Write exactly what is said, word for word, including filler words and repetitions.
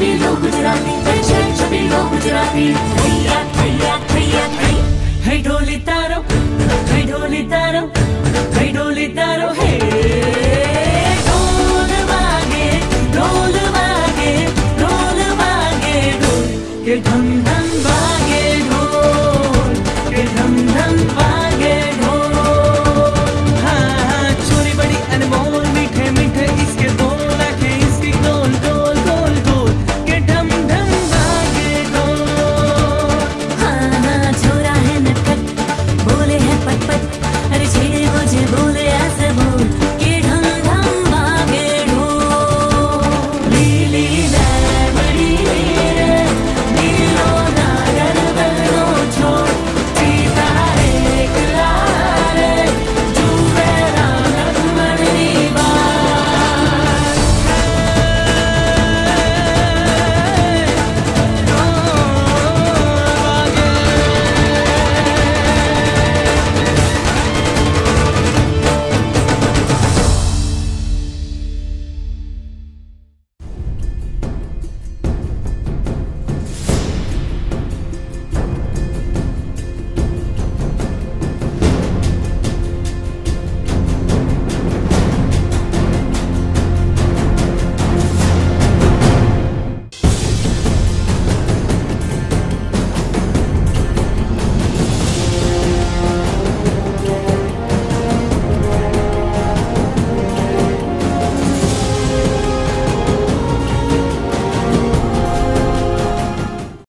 छबी लो गुजराती, जय जय छबी लो गुजराती। हैया हैया हैया है, है ढोली तारो, है ढोली तारो, है ढोली तारो है। ढोल वागे ढोल वागे ढोल वागे ढोल के धुन